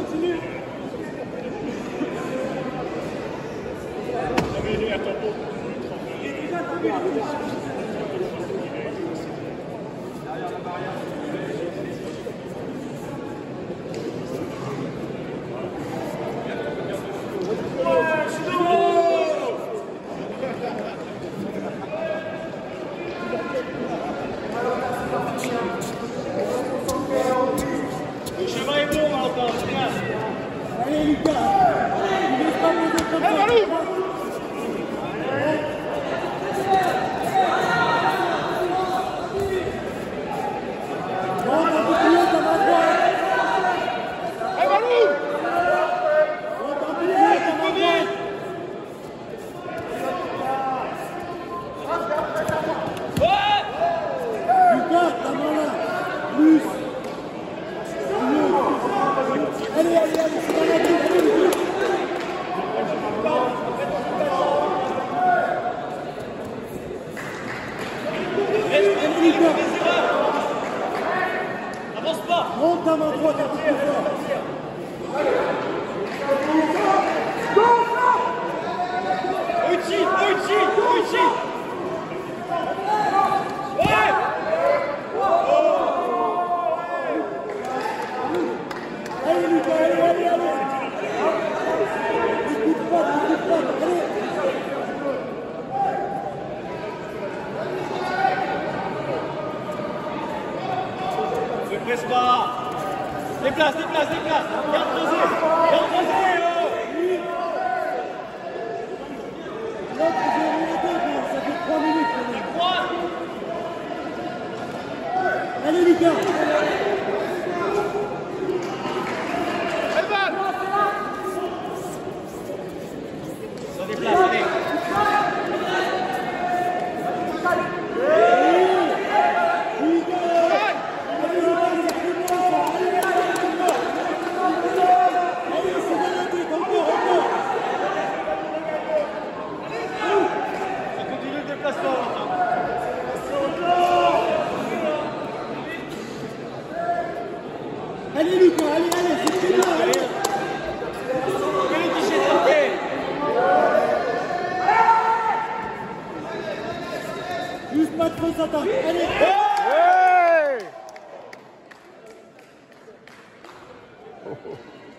Allez Lucas, il ne pas poser comme ça. Allez, allez, allez, c'est dans la vie, allez. Avance pas. Monte à main droite un peu plus fort. Uchi. Ouais. Allez Lucas, allez. Écoute pas, allez. Ne presse pas. Déplace. Garde posé. Là, vous avez arrêté, ça fait 3 minutes. Allez Lucas. Se déplace, allez. Allez Lucas, allez, c'est bien, allez. Juste pas trop s'attaquer, allez. Hey!